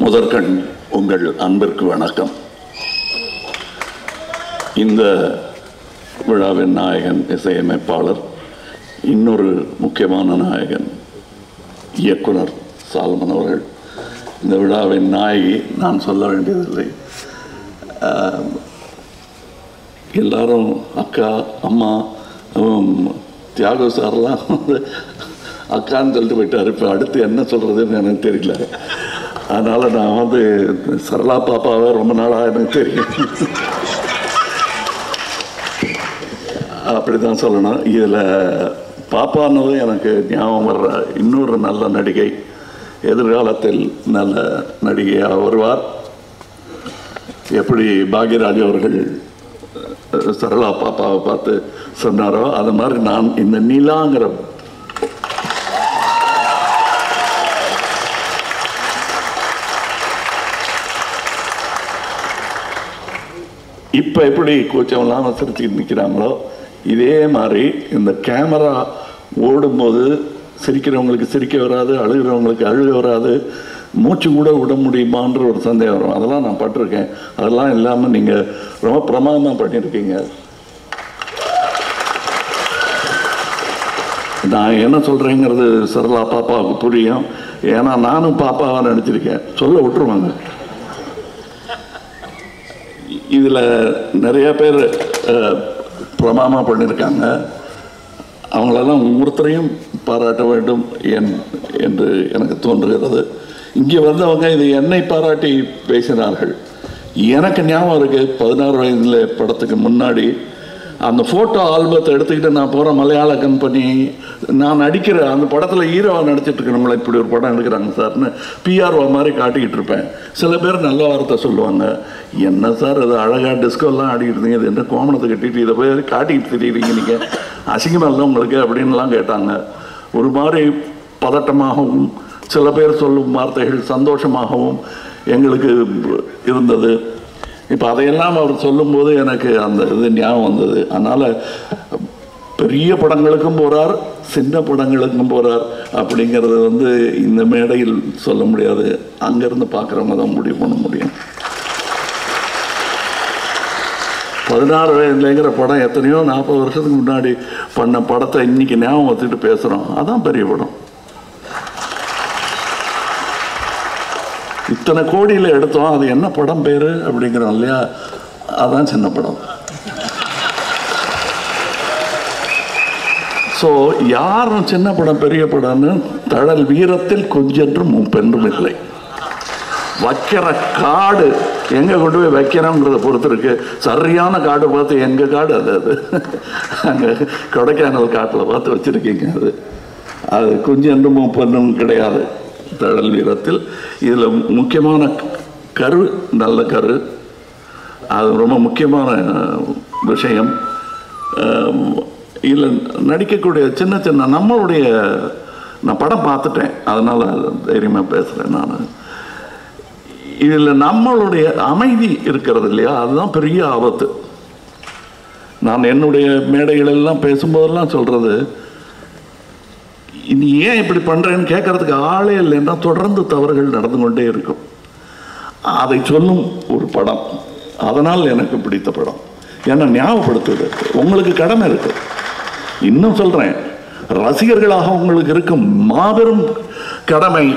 முதற்கண் உங்கள் அன்பிற்கு வணக்கம். இந்த விழாவின் நாயகன் இசையமைப்பாளர், இன்னொரு முக்கியமான நாயகன் இயக்குனர் சால்மன் அவர்கள். இந்த விழாவின் நாயகி நான் சொல்ல வேண்டியதில்லை. எல்லாரும் அக்கா, அம்மா, தியாக சாரெலாம் வந்து அக்கான்னு சொல்லிட்டு போயிட்டார். இப்போ அடுத்து என்ன சொல்கிறதுன்னு எனக்கு தெரியல. அதனால் நான் வந்து சரளா பாப்பாவை ரொம்ப நாளாக எனக்கு தெரியும், அப்படி தான் சொல்லணும். இதில் பாப்பானதும் எனக்கு ஞாபகம் வர்ற இன்னொரு நல்ல நடிகை, எதிர்காலத்தில் நல்ல நடிகையாக வருவார். எப்படி பாக்யராஜ் அவர்கள் சரளா பாப்பாவை பார்த்து சொன்னாரோ அது மாதிரி நான் இந்த நிலாங்கிற இப்போ எப்படி கூச்சம்லாம் சிரிச்சுக்கிட்டு நிற்கிறாங்களோ இதே மாதிரி இந்த கேமரா ஓடும்போது சிரிக்கிறவங்களுக்கு சிரிக்க வராது, அழுகிறவங்களுக்கு அழுக வராது, மூச்சு கூட விட முடியுமான்ற ஒரு சந்தேகம் வரும். அதெல்லாம் நான் பட்டிருக்கேன். அதெல்லாம் இல்லாமல் நீங்கள் ரொம்ப பிரமாதமாக பண்ணியிருக்கீங்க. நான் என்ன சொல்கிறேங்கிறது சரளா பாப்பாவுக்கு புரியும். ஏன்னா நானும் பாப்பாவை நினச்சிருக்கேன், சொல்ல விட்டுருவாங்க. இதில் நிறைய பேர் பிரமாதமாக பண்ணியிருக்காங்க. அவங்களெல்லாம் ஒவ்வொருத்தரையும் பாராட்ட வேண்டும் என்று எனக்கு தோன்றுகிறது. இங்கே வந்தவங்க இது என்னை பாராட்டி பேசினார்கள். எனக்கு ஞாபகம் இருக்குது, 16 வயதில் படத்துக்கு முன்னாடி அந்த ஃபோட்டோ ஆல்பத்தை எடுத்துக்கிட்டு நான் போகிற மலையாள கம்பெனி, நான் நடிக்கிற அந்த படத்தில் ஹீரோவாக நடிச்சிட்டு இருக்கிறவங்கள இப்படி ஒரு படம் எடுக்கிறாங்க சார்னு பிஆர்ஓ மாதிரி காட்டிக்கிட்டு இருப்பேன். சில பேர் நல்ல வார்த்தை சொல்லுவாங்க, என்ன சார் அது அழகாக டிஸ்கோலாம் ஆடிக்கிட்டு இருந்தீங்க, இது என்ன கோமணத்தை கட்டிட்டு இதை போய் காட்டிக்கிட்டு தெரியுறீங்க நீங்கள், அசிங்கமாக இல்லை உங்களுக்கு அப்படின்லாம் கேட்டாங்க. ஒரு மாதிரி பதட்டமாகவும் சில பேர் சொல்லும் வார்த்தைகள் சந்தோஷமாகவும் எங்களுக்கு இருந்தது. இப்போ அதையெல்லாம் அவர் சொல்லும்போது எனக்கு அந்த இது ஞாபகம் வந்தது. அதனால் பெரிய படங்களுக்கும் போகிறார், சின்ன படங்களுக்கும் போகிறார் அப்படிங்கிறது வந்து இந்த மேடையில் சொல்ல முடியாது. அங்கேருந்து பார்க்குறவங்க தான் முடிவு பண்ண முடியும். 16 வயதுலேங்கிற படம் எத்தனையோ 40 வருஷத்துக்கு முன்னாடி பண்ண படத்தை இன்றைக்கி ஞாபகம் வச்சுட்டு பேசுகிறோம். அதான் பெரிய படம். இத்தனை கோடியில் எடுத்தோம், அது என்ன படம் பேர் அப்படிங்கிறோம் இல்லையா, அதான் சின்ன படம். ஸோ யாரும் சின்ன படம் பெரிய படம்னு தழல் வீரத்தில் கொஞ்சென்றும் பென்றும் இல்லை. வைக்கிற காடு எங்கே கொண்டு போய் வைக்கிறோங்கிறத பொறுத்து இருக்கு. சரியான காடு பார்த்து எங்கள் காடு அது அங்கே கொடைக்கானல் காட்டில் பார்த்து வச்சுருக்கீங்க. அது கொஞ்சென்றும் பென்றும் கிடையாது தழல் வீரத்தில். இதில் முக்கியமான கரு, நல்ல கரு, அது ரொம்ப முக்கியமான விஷயம். இதில் நடிக்கக்கூடிய சின்ன சின்ன நம்மளுடைய, நான் படம் பார்த்துட்டேன் அதனால் தைரியமாக பேசுகிறேன். நான் இதில் நம்மளுடைய அமைதி இருக்கிறது இல்லையா, அதுதான் பெரிய ஆபத்து. நான் என்னுடைய மேடைகளெல்லாம் பேசும்போதெல்லாம் சொல்கிறது, நீ ஏன் இப்படி பண்ணுறேன்னு கேட்கறதுக்கு ஆளே இல்லைன்னா தொடர்ந்து தவறுகள் நடந்து கொண்டே இருக்கும். அதை சொல்லும் ஒரு படம், அதனால் எனக்கு பிடித்த படம். ஏன்னா ஞாபகப்படுத்துது, உங்களுக்கு கடமை இருக்கு. இன்னும் சொல்கிறேன், ரசிகர்களாக உங்களுக்கு இருக்கும் மாபெரும் கடமை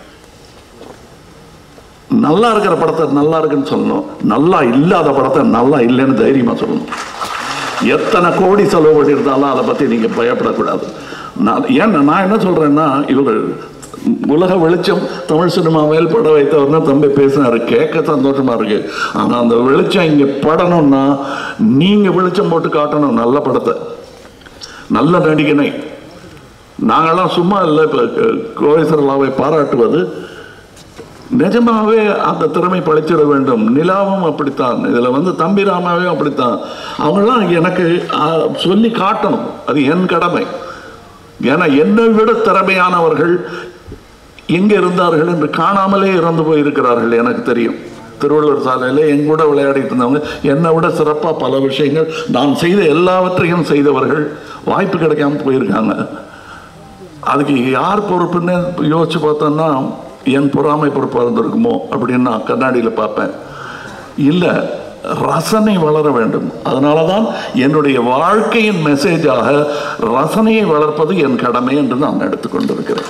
நல்லா இருக்கிற படத்தை நல்லா இருக்குன்னு சொல்லணும், நல்லா இல்லாத படத்தை நல்லா இல்லைன்னு தைரியமாக சொல்லணும். எத்தனை கோடி செலவு பண்ணியிருந்தாலும் அதை பற்றி நீங்கள் பயப்படக்கூடாது. நான் என்ன சொல்கிறேன்னா, இவர் உலக வெளிச்சம் தமிழ் சினிமாவில் பட வைத்தவர்னா தம்பி பேசினார், கேட்க சந்தோஷமாக இருக்குது. ஆனால் அந்த வெளிச்சம் இங்கே படணும்னா நீங்கள் வெளிச்சம் போட்டு காட்டணும் நல்ல படத்தை, நல்ல நடிகனை. நாங்கள்லாம் சும்மா இல்லை. இப்போ கோவை சரளாவை பாராட்டுவது நிஜமாகவே அந்த திறமை பழிச்சிட வேண்டும். நிலாவும் அப்படித்தான், இதில் வந்து தம்பி ராமாவே அப்படித்தான். அவங்களாம் எனக்கு சொல்லி காட்டணும், அது என் கடமை. ஏன்னா என்னை விட திறமையானவர்கள் எங்கே இருந்தார்கள் என்று காணாமலே இறந்து போயிருக்கிறார்கள். எனக்கு தெரியும், திருவள்ளுவர் சாலையில் என் கூட விளையாடிட்டு இருந்தவங்க, என்னை விட சிறப்பாக பல விஷயங்கள் நான் செய்த எல்லாவற்றையும் செய்தவர்கள் வாய்ப்பு கிடைக்காம போயிருக்காங்க. அதுக்கு யார் பொறுப்புன்னு யோசிச்சு பார்த்தோன்னா என் பொறாமை பொறுப்பாக இருந்திருக்குமோ அப்படின்னு நான் கண்ணாடியில் பார்ப்பேன். இல்லை, ரசனை வளர வேண்டும். அதனால தான் என்னுடைய வாழ்க்கையின் மெசேஜாக ரசனையை வளர்ப்பது என் கடமை என்று நான் எடுத்துக்கொண்டிருக்கிறேன்.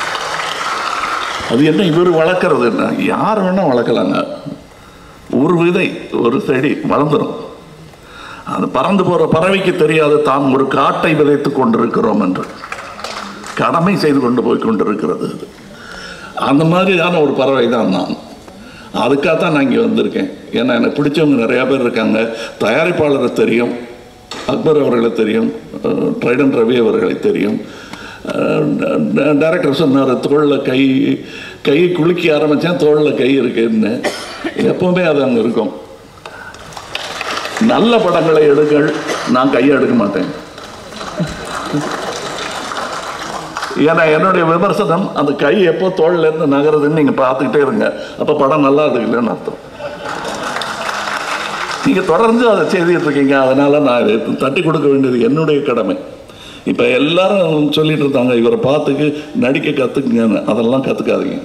அது என்ன இவர் வளர்க்கறது என்ன, யார் வேணால் வளர்க்கலாங்க. ஒரு விதை, ஒரு செடி வளர்ந்துடும். அது பறந்து போகிற பறவைக்கு தெரியாது தான் ஒரு காட்டை விதைத்து கொண்டிருக்கிறோம் என்று. கடமை செய்து கொண்டு போய் கொண்டிருக்கிறது. அந்த மாதிரியான ஒரு பறவை தான் நான். அதுக்காகத்தான் நான் இங்கே வந்திருக்கேன். ஏன்னா எனக்கு பிடிச்சவங்க நிறையா பேர் இருக்காங்க. தயாரிப்பாளரை தெரியும், அக்பர் அவர்களை தெரியும், ட்ரைடன் ரவி அவர்களை தெரியும். டைரக்டர் சொன்னார், தோளில் கை குலுக்கி ஆரம்பித்தேன், தோளில் கை இருக்குன்னு. எப்பவுமே அது அங்கே இருக்கும். நல்ல படங்களை எடுங்கள், நான் கையை எடுக்க மாட்டேன். ஏன்னா என்னுடைய விமர்சனம், அந்த கை எப்போ தோளிலேருந்து நகருதுன்னு நீங்கள் பார்த்துக்கிட்டே இருங்க. அப்போ படம் நல்லா இருக்குல்லன்னு அர்த்தம். நீங்கள் தொடர்ந்து அதை செய்துட்டு இருக்கீங்க. அதனால் நான் தட்டி கொடுக்க வேண்டியது என்னுடைய கடமை. இப்போ எல்லாரும் சொல்லிட்டு இருந்தாங்க, இவரை பார்த்துக்கு நடிக்க கற்றுக்குங்கன்னு. அதெல்லாம் கற்றுக்காதீங்க.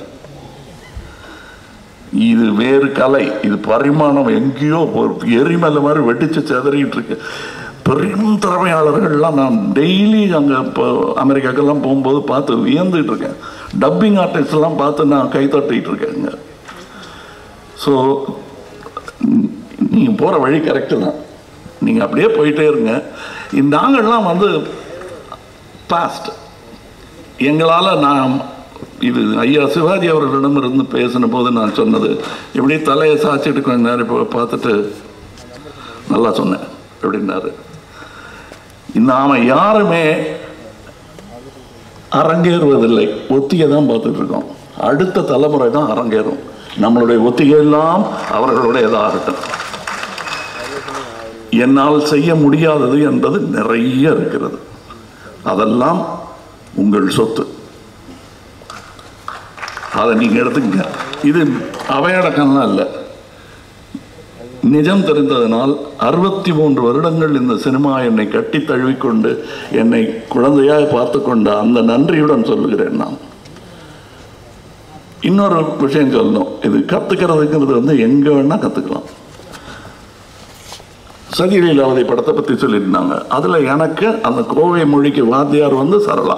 இது வேறு கலை, இது பரிமாணம். எங்கேயோ எரிமலை மாதிரி வெடிச்சு செதறிட்டு இருக்கு. பெரும் திறமையாளர்கள்லாம் நான் டெய்லி அங்கே இப்போ அமெரிக்காக்கெல்லாம் போகும்போது பார்த்து வியந்துட்டு இருக்கேன். டப்பிங் ஆர்டிஸ்ட்லாம் பார்த்து நான் கை தட்டிகிட்டு இருக்கேங்க. ஸோ நீங்கள் போகிற வழி கரெக்டு தான். நீங்கள் அப்படியே போயிட்டே இருங்க. நாங்கள்லாம் வந்து பாஸ்ட். எங்களால் நான் இது ஐயா சிவாஜி அவர்களிடமிருந்து பேசின போது நான் சொன்னது, இப்படி தலையை சாய்ச்சிட்டு கொஞ்ச நேரம் இப்போ பார்த்துட்டு நல்லா சொன்னேன் அப்படின்னாரு. நாம் யாருமே அரங்கேறுவதில்லை, ஒத்திகை தான் பார்த்துட்டு இருக்கோம். அடுத்த தலைமுறை தான் அரங்கேறும். நம்மளுடைய ஒத்திகை எல்லாம் அவர்களுடையதாகட்டும். என்னால் செய்ய முடியாதது என்பது நிறைய இருக்கிறது. அதெல்லாம் உங்கள் சொத்து. அதை நீங்கள் எடுத்துக்கங்க. இது அவையடக்கம்லாம் இல்லை. நிஜம் தெரிந்ததனால் 63 வருடங்கள் இந்த சினிமா என்னை கட்டி தழுவிக்கொண்டு என்னை குழந்தையாக பார்த்து கொண்ட அந்த நன்றியுடன் சொல்லுகிறேன். நான் இன்னொரு விஷயம் சொல்லணும். இது கற்றுக்கிறதுங்கிறது வந்து எங்கே வேணால் கற்றுக்கலாம். சதிலீலாவதி படத்தை பற்றி சொல்லியிருந்தாங்க. அதில் எனக்கு அந்த கோவை மொழிக்கு வாத்தியார் வந்து சரளா.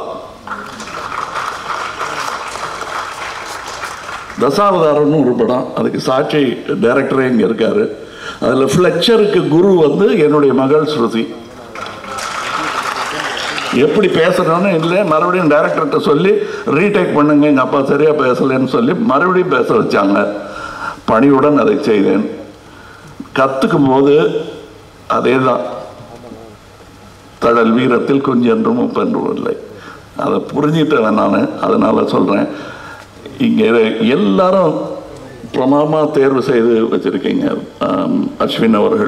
தசாவதாரம்னு ஒரு படம், அதுக்கு சாட்சி டைரக்டரே இங்கே இருக்கார். அதில் ஃப்ளெக்சருக்கு குரு வந்து என்னுடைய மகள் ஸ்ருதி. எப்படி பேசுகிறோன்னு இல்லை, மறுபடியும் டைரக்டர்கிட்ட சொல்லி ரீடேக் பண்ணுங்க, எங்கள் அப்பா சரியாக பேசலைன்னு சொல்லி மறுபடியும் பேச வச்சாங்க. பணியுடன் அதை செய்தேன். கற்றுக்கும் போது அதே தான், தழல் வீரத்தில் கொஞ்சென்றும் ஒப்பென்றும் இல்லை. அதை புரிஞ்சிட்டேன் நான். அதனால் சொல்கிறேன், இங்கே எல்லாரும் பிரமாதமாக தேர்வு செய்து வச்சுருக்கீங்க. அஸ்வின் அவர்கள்,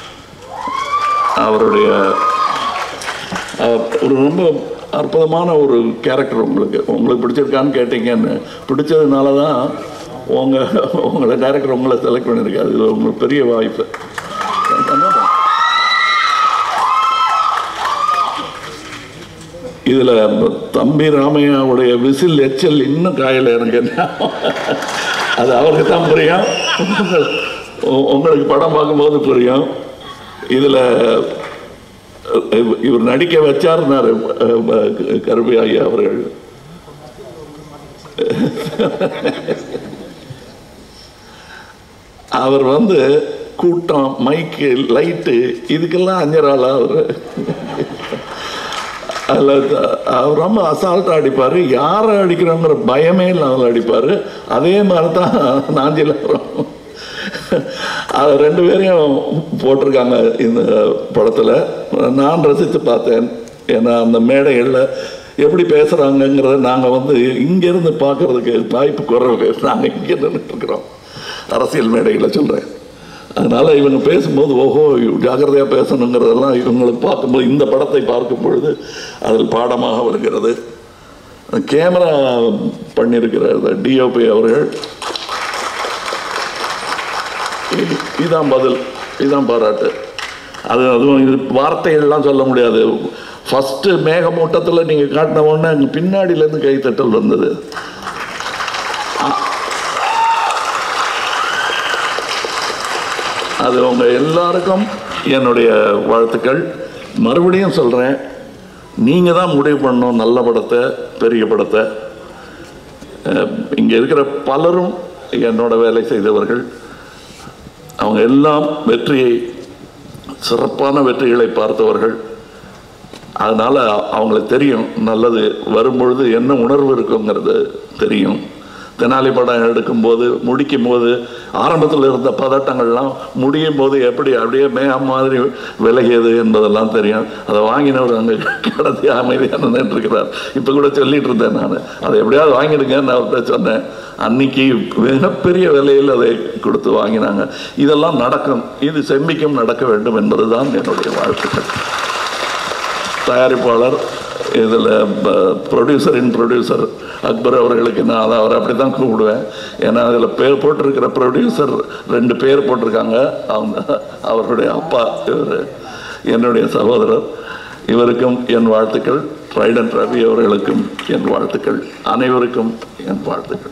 அவருடைய ஒரு ரொம்ப அற்புதமான ஒரு கேரக்டர். உங்களுக்கு பிடிச்சிருக்கான்னு கேட்டீங்கன்னு, பிடிச்சதுனால தான் உங்களை டைரக்டர் உங்களை செலக்ட் பண்ணியிருக்காரு. இது உங்களுக்கு பெரிய வாய்ப்பு. இதில் தம்பி ராமையாவுடைய விசில் எச்சல் இன்னும் காயலை எனக்கு. அது அவருக்கு தான் புரியும், உங்களுக்கு படம் பார்க்கும்போது புரியும். இதில் இவர் நடிக்க வச்சார்னாரு கருவி ஐயா அவர்கள். அவர் வந்து கூட்டம், மைக்கு, லைட்டு இதுக்கெல்லாம் அஞ்சராளா அவர். அதில் அவர் ரொம்ப அசால்ட்டாக அடிப்பார். யாரை அடிக்கிறோங்கிற பயமே இல்லாமல் அடிப்பார். அதே மாதிரி தான் நாஞ்சில் வரும். அது 2 பேரையும் போட்டிருக்காங்க இந்த படத்தில். நான் ரசித்து பார்த்தேன். ஏன்னா அந்த மேடைகளில் எப்படி பேசுகிறாங்கங்கிறத நாங்கள் வந்து இங்கேருந்து பார்க்குறதுக்கு வாய்ப்பு குறைவு. நாங்கள் இங்கே நின்றுட்டுருக்குறோம், அரசியல் மேடைகளை சொல்கிறேன். அதனால் இவங்க பேசும்போது ஓஹோ ஜாக்கிரதையாக பேசணுங்கிறதெல்லாம் இவங்களுக்கு பார்க்கும்போது, இந்த படத்தை பார்க்கும் பொழுது அதில் பாடமாக வருகிறது. கேமரா பண்ணியிருக்கிற டிஓபி அவர்கள், இதுதான் பதில், இதுதான் பாராட்டு. அதுவும் இது வார்த்தைகள்லாம் சொல்ல முடியாது. ஃபஸ்ட்டு மேகமூட்டத்தில் நீங்கள் காட்டின உடனே அங்கே பின்னாடியிலேருந்து கைத்தட்டல் வந்தது. அது உங்கள் எல்லாருக்கும் என்னுடைய வாழ்த்துக்கள். மறுபடியும் சொல்கிறேன், நீங்கள் தான் முடிவு பண்ணணும் நல்ல படத்தை, பெரிய படத்தை. இங்கே இருக்கிற பலரும் என்னோட வேலை செய்தவர்கள். அவங்க எல்லாம் வெற்றியை, சிறப்பான வெற்றிகளை பார்த்தவர்கள். அதனால் அவங்களுக்கு தெரியும் நல்லது வரும்பொழுது என்ன உணர்வு இருக்குங்கிறது தெரியும். தெனாலி படம் எடுக்கும்போது, முடிக்கும் போது, ஆரம்பத்தில் இருந்த பதட்டங்கள்லாம் முடியும் போது எப்படி அப்படியே மேகம் மாதிரி விலகியது என்பதெல்லாம் தெரியும். அதை வாங்கினவர் அங்கே கடத்தி அமைதியாக நின்றுருக்கிறார். இப்போ கூட சொல்லிட்டு இருந்தேன் நான், அதை எப்படியாவது வாங்கிடுங்கன்னு அவர்கிட்ட சொன்னேன். அன்னைக்கு மிகப்பெரிய விலையில் அதை கொடுத்து வாங்கினாங்க. இதெல்லாம் நடக்கும், இது செம்பிக்கும் நடக்க வேண்டும் என்பதுதான் என்னுடைய வாழ்த்துக்கள். தயாரிப்பாளர், இதில் ப்ரொடியூசர் அக்பர் அவர்களுக்கு நான் அதை அவரை அப்படி தான் கூப்பிடுவேன். ஏன்னா அதில் பேர் போட்டிருக்கிற ப்ரொடியூசர் 2 பேர் போட்டிருக்காங்க. அவங்க அவருடைய அப்பா, இவர் என்னுடைய சகோதரர். இவருக்கும் என் வாழ்த்துக்கள். ட்ரைடன் ரவி அவர்களுக்கும் என் வாழ்த்துக்கள். அனைவருக்கும் என் வாழ்த்துக்கள்.